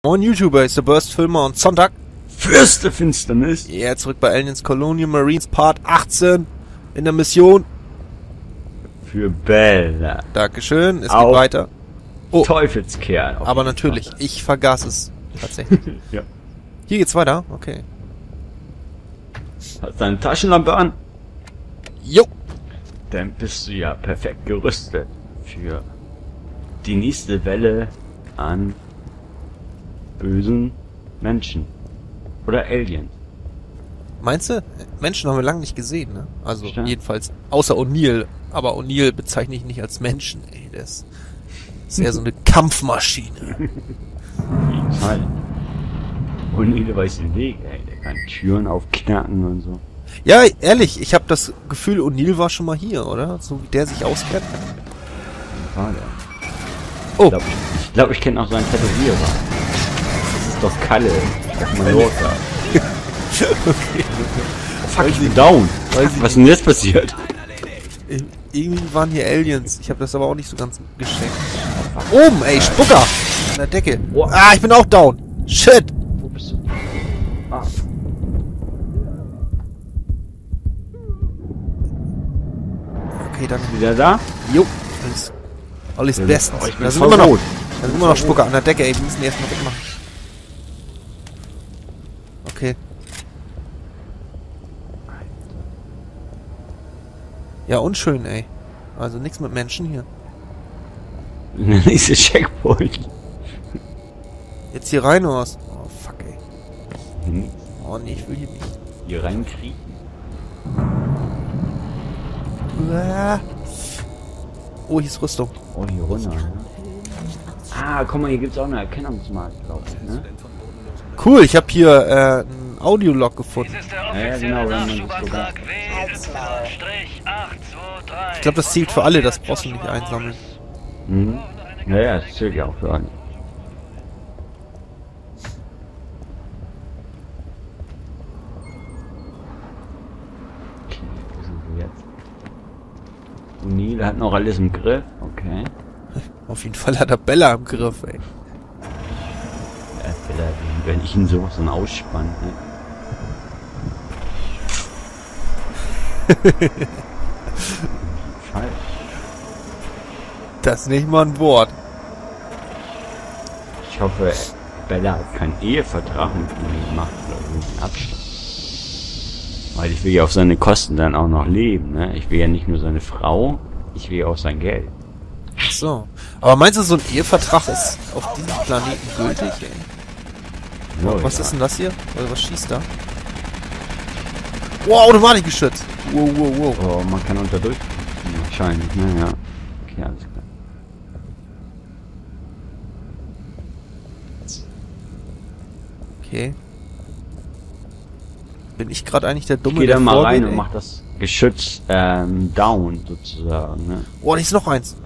Moin YouTuber, ist der Burst-Filmer und Sonntag. Fürste Finsternis. Ja, zurück bei Aliens Colonial Marines Part 18 in der Mission. Für Bella. Dankeschön, es Auch geht weiter. Oh, Teufelskerl. aber natürlich, ich vergaß es tatsächlich. Ja. Hier geht's weiter, okay. Hast deine Taschenlampe an? Jo! Dann bist du ja perfekt gerüstet für die nächste Welle an bösen Menschen. Oder Aliens. Meinst du? Menschen haben wir lange nicht gesehen, ne? Also Stimmt. jedenfalls, außer O'Neill. Aber O'Neill bezeichne ich nicht als Menschen, ey. Das ist eher so eine Kampfmaschine. Halt. Und jeder weiß den Weg, ey. Der kann Türen aufknacken und so. Ja, ehrlich, ich habe das Gefühl, O'Neill war schon mal hier, oder? So wie der sich auskennt. War der. Oh, Ich glaube, ich kenne auch seinen Tätowierer. Das ist doch Kalle. Auf Mallorca. okay. Fuck, ich bin down. Was ist denn jetzt passiert? Irgendwie waren hier Aliens. Ich habe das aber auch nicht so ganz geschenkt. Oben, ey, Spucker! An der Decke. Oh. Ah, ich bin auch down. Shit! Wo bist du? Ah. Okay, danke. Wieder da? Jo, alles Ja, bestens. oh, ich bin Da sind voll immer noch, rot. da sind immer noch Spucker an der Decke, ey. Wir müssen die erstmal wegmachen. Okay. Ja, unschön, ey. Also nichts mit Menschen hier. Der nächste Checkpoint. Jetzt hier rein oder was? Oh, fuck, ey. Hm. Oh, nee, ich will hier nicht. Hier reinkriegen. Uah. Oh, hier ist Rüstung. Oh, hier runter, ne? Ah, guck mal, hier gibt's auch eine Erkennungsmarke, glaube ich, ne? Cool, ich habe hier einen Audiolog gefunden. Ja, genau, wenn man das sogar... Ich glaube, das zielt für alle, das brauchst du nicht einsammeln. Mhm. Ja, das zählt ja auch für alle. Okay, wo sind wir jetzt? O'Neill hat noch alles im Griff, okay. Auf jeden Fall hat er Bella im Griff, ey. Ja, wenn ich ihn sowas dann ausspanne, ne? Falsch. Das ist nicht mal ein Wort. Ich hoffe, Bella hat keinen Ehevertrag mit ihm gemacht oder irgendeinen Abschluss. Weil ich will ja auf seine Kosten dann auch noch leben, ne? Ich will ja nicht nur seine Frau, ich will ja auch sein Geld. Ach so. Aber meinst du, so ein Ehevertrag ist auf diesem Planeten gültig, ey? So, Was ja. ist denn das hier? Oder was schießt da? Wow, Automatikgeschütz! Wow, wow, wow. Oh, man kann unterdrücken. Wahrscheinlich, ne? Ja. Okay, alles klar. Okay. Bin ich gerade eigentlich der Dumme, Geh da der mal vorgeht, rein und ey? mach das Geschütz down, sozusagen, ne? Oh, da ist noch eins.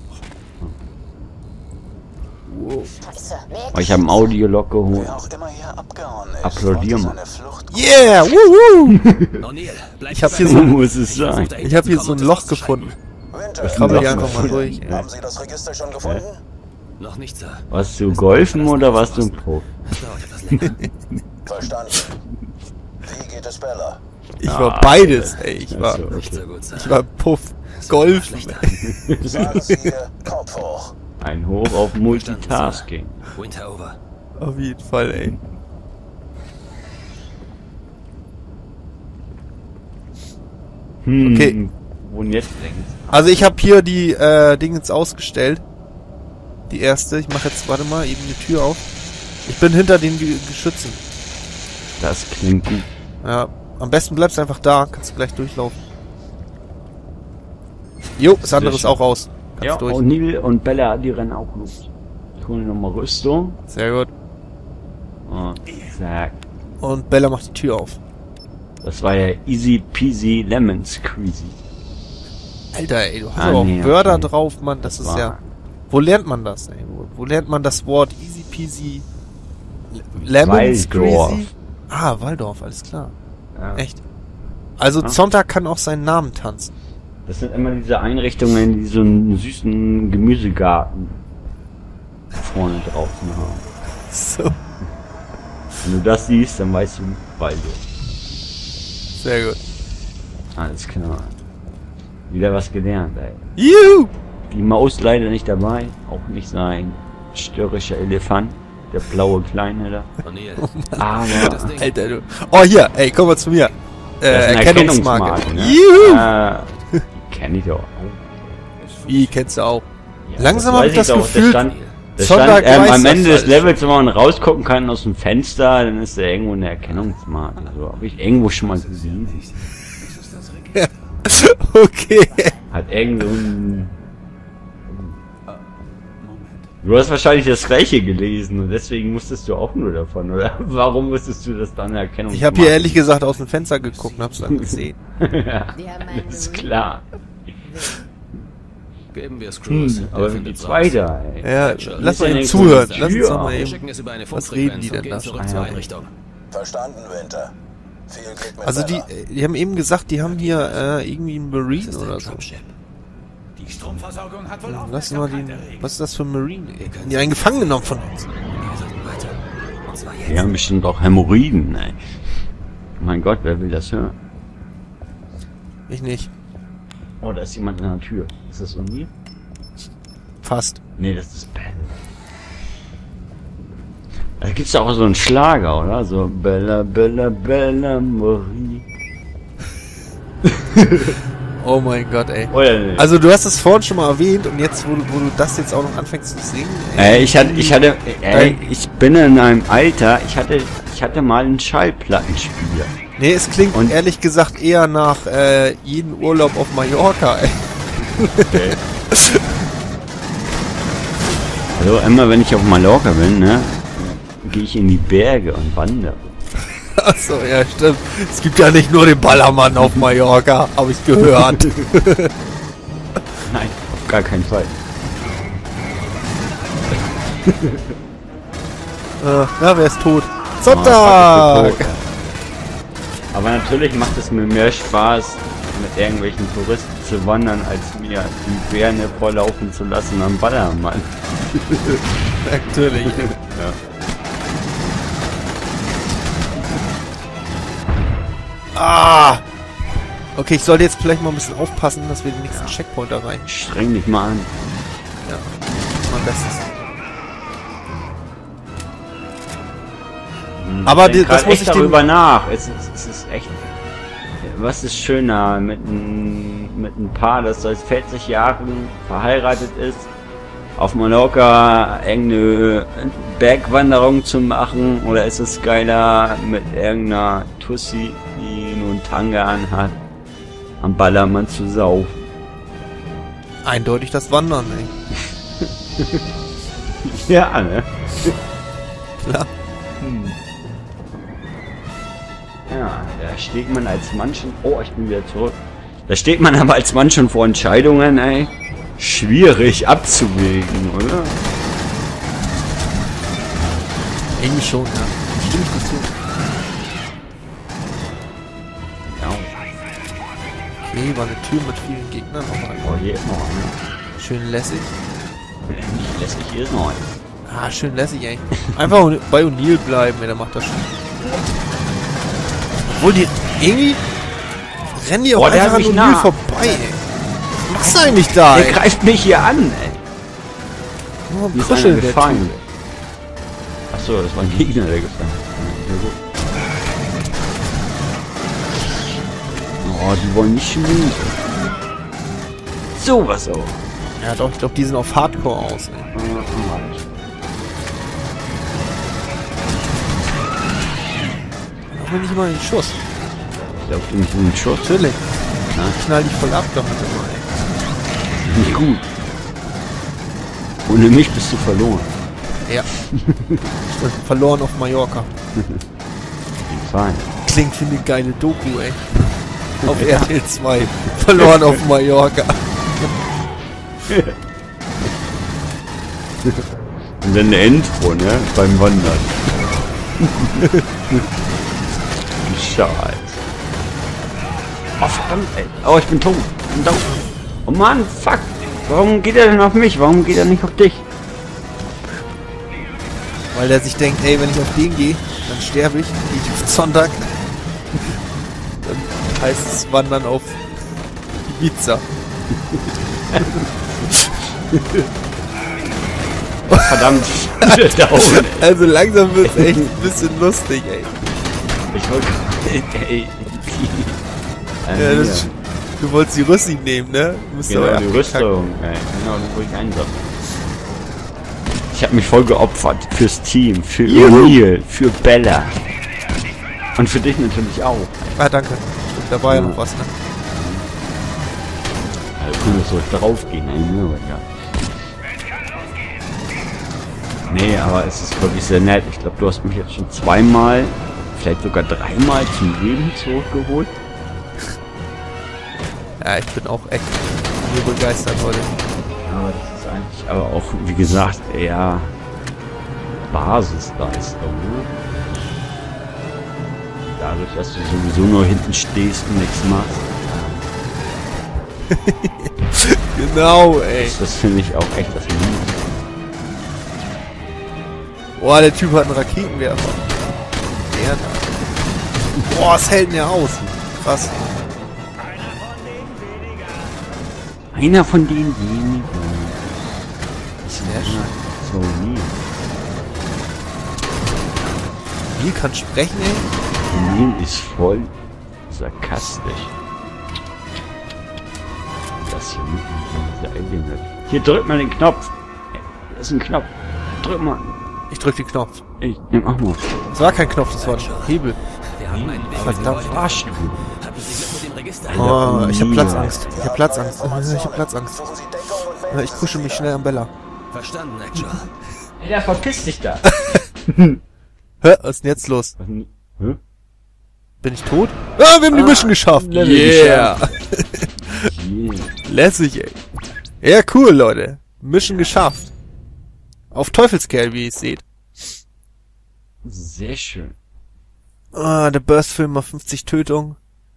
Wow. Oh, ich habe einen Audiolog geholt. Wer auch immer hier abgehauen ist, Applaudier wollte mal. seine Flucht Yeah! Woo, O'Neill, bleib Ich hab hier So so, muss es sein. ich hab hier so ein Loch gefunden. Winter, Ich krabbel Loch hier einfach mal gefunden? durch, ey. haben Sie das Register schon gefunden? Noch nicht, Sir. Warst du golfen oder warst du ein Pro? Das dauert etwas länger. Verstanden. Wie geht es Bella? Ich war beides, ey. Ich war, Ach so, Nicht so okay. gut, Sir. ich war Puff. Golf. Schlechter. Sagen Sie ihr, Kopf hoch. Ein Hoch auf Multitasking. Winter over. Auf jeden Fall, ey. Okay. Wo denn jetzt längst? Also ich habe hier die Dingens ausgestellt. Die erste. Ich mache jetzt, warte mal, eben die Tür auf. Ich bin hinter den Geschützen. Das klingt gut. Ja, am besten bleibst du einfach da. Kannst du gleich durchlaufen. Jo, das andere ist auch raus. Kannst Ja, durch. O'Neill und Bella, die rennen auch los. Ich hole nochmal Rüstung. Sehr gut. Und zack. Und Bella macht die Tür auf. Das war ja easy peasy lemon squeezy. Alter, ey, du hast Ah, aber auch nee, Wörter okay. drauf, Mann. Das ist war- ja... Wo lernt man das, ey? Wo lernt man das Wort easy peasy lemon Waldorf. squeezy? Ah, Waldorf, alles klar. Ja. Echt. Also Ja. Zonta kann auch seinen Namen tanzen. Das sind immer diese Einrichtungen, die so einen süßen Gemüsegarten vorne draußen haben. So, Wenn du das siehst, dann weißt du Waldo. sehr gut. Alles klar. Wieder was gelernt, ey. Juhu! Die Maus leider nicht dabei. Auch nicht sein störrischer Elefant. Der blaue Kleine da. O'Neill. Aber Das Ding. Alter, du. Oh, hier, ey, komm mal zu mir. das ist eine Erkennungsmarke. ne? Juhu! Kenn ich doch. Wie, kennst du auch. Ja, Langsam hab ich das weiß doch. Gefühl, Da Sonntag stand weiß am das Ende des alles Levels, wenn man rausgucken kann aus dem Fenster, dann ist da irgendwo eine Erkennungsmarke. So habe ich irgendwo schon mal gesehen. Okay. Hat irgend so ein... Du hast wahrscheinlich das Gleiche gelesen und deswegen musstest du auch nur davon, oder? Warum musstest du das dann erkennen? Ich habe hier ehrlich gesagt aus dem Fenster geguckt und hab's dann gesehen. Ja, ist klar. Geben wir Screws. Aber wie geht's weiter, ey? Ja, lass mal denn eben zuhören. so eine Lass uns Tür doch mal auf? Wir eben. schicken es über eine Was reden die Funkfrequenz denn und gehen da? zurück zur Einrichtung. Verstanden, Winter. Viel Glück mit Also Bella. die haben eben gesagt, die haben hier irgendwie einen Marine oder so. Die Stromversorgung hat wohl Lass mal den. Was ist das für ein Marine? können Die einen gefangen genommen von uns. Wir sollten weiter. Und zwar Die jetzt. haben bestimmt auch Hämorrhoiden, ey. Mein Gott, wer will das hören? Ich nicht. Oh, da ist jemand an der Tür. Ist das O'Neill? Fast. Nee, das ist Bella. Da gibt's auch so einen Schlager, oder? So Bella, Bella, Bella, Marie. Oh mein Gott, ey. Oder nicht? Also du hast es vorhin schon mal erwähnt und jetzt, wo du das jetzt auch noch anfängst zu singen. ich bin in einem Alter, ich hatte mal einen Schallplattenspieler. Nee, es klingt Und- ehrlich gesagt eher nach jeden Urlaub auf Mallorca, ey. Okay. Also immer wenn ich auf Mallorca bin, ne, gehe ich in die Berge und wandere. Achso, ja, stimmt. Es gibt ja nicht nur den Ballermann auf Mallorca, habe ich gehört. Nein, auf gar keinen Fall. Ja, wer ist tot? Oh, Sonntag! fuck, ich bin tot. Aber natürlich macht es mir mehr Spaß, mit irgendwelchen Touristen zu wandern, als mir die Bären vorlaufen zu lassen am Ballermann. Natürlich. Ah! Okay, ich sollte jetzt vielleicht mal ein bisschen aufpassen, dass wir den nächsten Checkpoint erreichen. Streng dich mal an. Ja, mein Bestes. Aber Denk das grad muss echt ich dem... darüber nach. Es ist echt. Was ist schöner mit einem Paar, das seit 40 Jahren verheiratet ist, auf Mallorca irgendeine Bergwanderung zu machen, oder ist es geiler mit irgendeiner Tussi, die nur einen Tanga anhat, am Ballermann zu saufen? Eindeutig das Wandern, ey. Ja, ne? Klar. Ja, da steht man als Mann schon... Oh, ich bin wieder zurück. Da steht man aber als Mann schon vor Entscheidungen, ey. Schwierig abzuwägen, oder? Irgendwie schon, ja. Stimme ich dir zu. Ja. Okay, war eine Tür mit vielen Gegnern. Oh, hier ist noch eine. Schön lässig. Nicht lässig, hier ist noch eine. Ah, schön lässig, ey. Einfach bei O'Neill bleiben, ey, der macht das schon. Obwohl die irgendwie rennen die auch Boah, der einfach hat an mich O'Neill nah. vorbei, ey. Was machst du eigentlich da, Der ey? greift mich hier an, ey. Nur am Hier ist einer Kuscheln, der gefallen. Typ. Achso, das war ein Gegner, der gefallen ist. Oh, die wollen nicht schmieden. So was auch. Ja doch, ich glaube, die sind auf Hardcore aus, ey. Auch wenn nicht mal den Schuss. Ich glaube, du nicht einen Schuss. Natürlich. Na? Knall dich voll ab damit immer, ey. Nicht gut. Ohne mich bist du verloren. Ja. Stimmt, verloren auf Mallorca. Fein. Klingt wie eine geile Doku, ey. Auf RTL 2. Verloren auf Mallorca. Und dann eine Intro, ne? Beim Wandern. Scheiße. Oh, verdammt, ey. Oh, ich bin tot. Ich bin tot. Oh Mann, fuck. Warum geht er denn auf mich? Warum geht er nicht auf dich? Weil der sich denkt, ey, wenn ich auf den gehe, dann sterbe ich. Gehe ich auf Sonntag. Dann heißt es wandern auf Ibiza. Verdammt. Daumen. Also langsam wird's echt ein bisschen lustig, ey. Ich wollte... Ey. Ja, das, du wolltest die Rüstung nehmen, ne? Du musst Genau, aber die abgekackt. Rüstung. Ey. Genau, das wollte ich einsammeln. Ich habe mich voll geopfert fürs Team, für Emil, für Bella. Und für dich natürlich auch. Ah, danke. Stimmt, da war ja noch was, ne? Also cool, dass soll ich drauf gehen, ey, ne? Ja. Nee, aber es ist wirklich sehr nett. Ich glaube, du hast mich jetzt schon zweimal, vielleicht sogar dreimal zum Leben zurückgeholt. Ja, ich bin auch echt nur begeistert heute. Ja, das ist eigentlich aber auch, wie gesagt, eher Basisleistung, ne? Dadurch, dass du sowieso nur hinten stehst und nichts machst. Genau, ey. Das finde ich auch echt das Minus. Boah, der Typ hat einen Raketenwerfer. Der da. Boah, was hält denn der aus? Krass. Einer von den wenigen. Sehr schön. So nie. Wie kann sprechen, ey? Neil ist voll sarkastisch. Das hier mitten in dieser Alien-Welt. Hier, drück mal den Knopf. Das ist ein Knopf. Drück mal. Ich drück den Knopf. Ich nehm auch mal. Das war kein Knopf, das war ein Hebel. Wir haben einen Weg. Verdammt. Arsch, du. Haben Sie sich mit dem Register? Oh, ich hab nie. Platzangst. Ich hab Platzangst. Ich hab Platzangst. Suchen Sie Deckung und Ich pushe mich schnell an Bella. Verstanden, Actual. Alter, verpiss dich da. Hä? Was ist denn jetzt los? Hä? Bin ich tot? Ah, wir haben die Mission geschafft. Level Yeah. Yeah. Lässig, ey. Ja, cool, Leute. Mission geschafft. Auf Teufelskerl, wie ihr es seht. Sehr schön. Ah, der Burst-Film auf 50 Tötungen.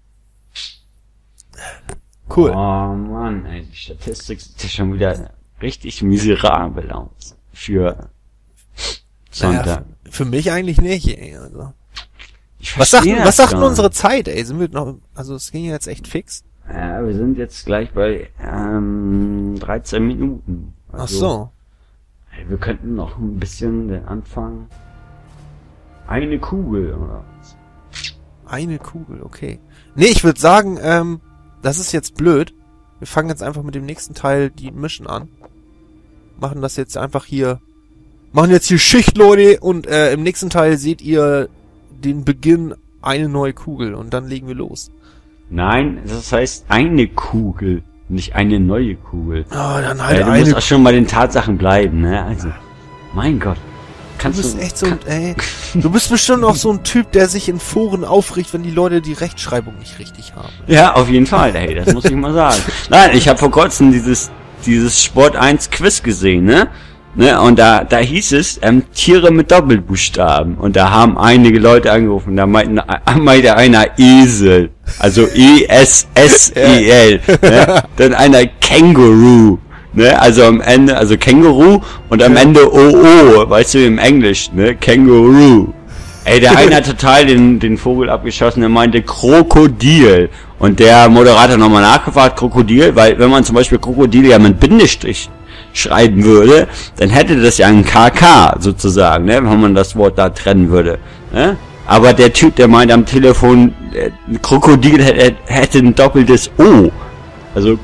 Cool. Oh Mann, ey, die Statistik sieht ja schon wieder richtig miserabel aus. Für Sonntag. Naja, für mich eigentlich nicht, ey. Also. Ich Was sagt verstehe das denn gar unsere nicht. Zeit, ey? Sind wir noch, also es ging ja jetzt echt fix. Ja, wir sind jetzt gleich bei 13 Minuten. Ach Also, so. ey, wir könnten noch ein bisschen den Anfang. Eine Kugel oder was? Eine Kugel, okay. Nee, ich würde sagen, das ist jetzt blöd. Wir fangen jetzt einfach mit dem nächsten Teil die Mission an. Machen das jetzt einfach hier. Machen jetzt hier Schicht, Leute. Und im nächsten Teil seht ihr den Beginn eine neue Kugel. Und dann legen wir los. Nein, das heißt eine Kugel, nicht eine neue Kugel. Oh, dann halt Du musst auch schon bei den Tatsachen bleiben, ne? Also, mein Gott. Du bist echt so, ey. Du bist bestimmt auch so ein Typ, der sich in Foren aufregt, wenn die Leute die Rechtschreibung nicht richtig haben. Ja, auf jeden Fall, ey, das muss ich mal sagen. Nein, ich habe vor kurzem dieses Sport 1 Quiz gesehen, ne? Und da hieß es, Tiere mit Doppelbuchstaben. Und da haben einige Leute angerufen, da meinte einer Esel. Also E-S-S-E-L. Ne? Dann einer Känguru. Ne? Also am Ende, also Känguru und am Ende O-O, weißt du, im Englisch, ne? Känguru. Ey, der eine hat total den Vogel abgeschossen, der meinte Krokodil. Und der Moderator nochmal nachgefragt, Krokodil, weil wenn man zum Beispiel Krokodil ja mit Bindestrich schreiben würde, dann hätte das ja ein KK sozusagen, ne? Wenn man das Wort da trennen würde. Ne? Aber der Typ, der meinte am Telefon, Krokodil hätte ein doppeltes O. Also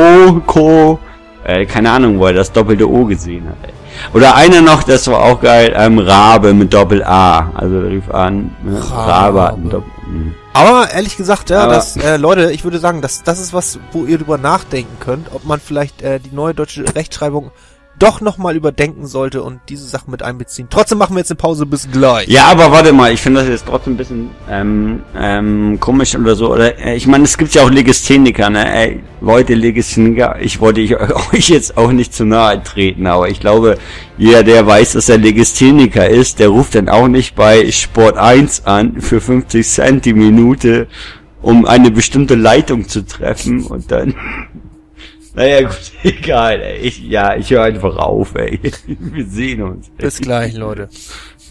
keine Ahnung, wo er das doppelte O gesehen hat. Ey. Oder einer noch, das war auch geil, Rabe mit Doppel-A. Also der rief an, ne? Rabe hat ein Doppel... Aber ehrlich gesagt, ja, Aber- das, Leute, ich würde sagen, das ist was, wo ihr drüber nachdenken könnt, ob man vielleicht die neue deutsche Rechtschreibung doch nochmal überdenken sollte und diese Sachen mit einbeziehen. Trotzdem machen wir jetzt eine Pause, bis gleich. Ja, aber warte mal, ich finde das jetzt trotzdem ein bisschen komisch oder so. Oder ich meine, es gibt ja auch Legistheniker, ne? Ey, Leute, Legistheniker, ich wollte euch jetzt auch nicht zu nahe treten, aber ich glaube, jeder, der weiß, dass er Legistheniker ist, der ruft dann auch nicht bei Sport 1 an für 50 Cent die Minute, um eine bestimmte Leitung zu treffen und dann... Naja, gut, egal, ey. Ich höre einfach auf, ey. Wir sehen uns. Bis gleich, Leute.